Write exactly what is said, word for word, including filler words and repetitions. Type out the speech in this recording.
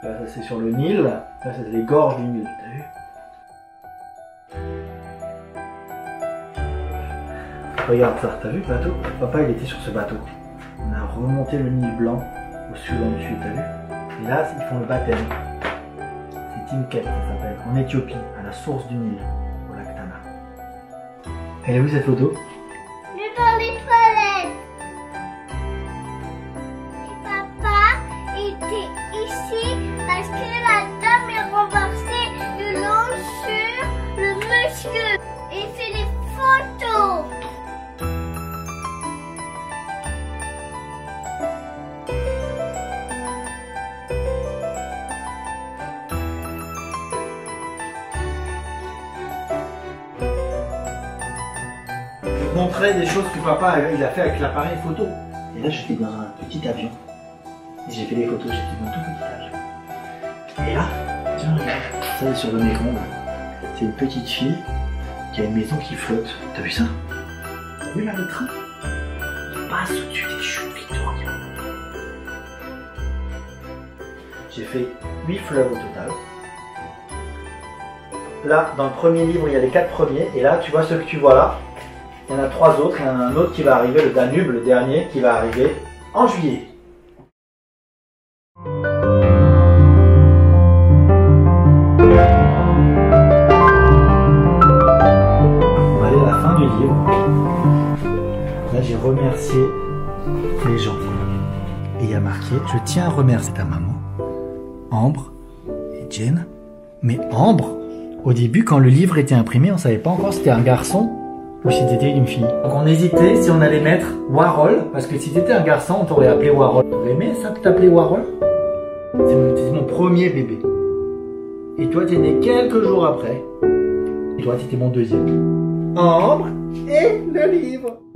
Là, ça c'est sur le Nil. Ça c'est les gorges du Nil. T'as vu? Regarde ça, t'as vu le bateau? Papa il était sur ce bateau. On a remonté le Nil blanc au sud en dessus, t'as vu? Et là ils font le baptême. C'est Timket ça s'appelle, en Éthiopie, à la source du Nil, au lac Tana. Elle est où cette photo? Je suis dans les toilettes. Et papa était ici parce que la dame est renversée le long sur le monsieur. Et il fait des photos. Montrer des choses que papa il a fait avec l'appareil photo. Et là j'étais dans un petit avion. Et j'ai fait des photos, j'étais dans un tout petit avion. Et là, tiens regarde, ça c'est sur le Mekong. C'est une petite fille qui a une maison qui flotte. T'as vu ça? T'as vu là le train? Il passe au-dessus des chutes Victoria. J'ai fait huit fleuves au total. Là, dans le premier livre, il y a les quatre premiers. Et là, tu vois ceux que tu vois là. Il y en a trois autres, il y en a un autre qui va arriver, le Danube, le dernier, qui va arriver en juillet. On va aller à la fin du livre. Là, j'ai remercié les gens. Et il y a marqué, je tiens à remercier ta maman, Ambre et Jen. Mais Ambre, au début, quand le livre était imprimé, on ne savait pas encore si c'était un garçon ou si t'étais une fille. Donc on hésitait si on allait mettre Warhol, parce que si t'étais un garçon, on t'aurait appelé Warhol. T'aurais aimé ça t'appeler Warhol? C'est mon, mon premier bébé. Et toi t'es né quelques jours après. Et toi t'étais mon deuxième. Ambre et le livre.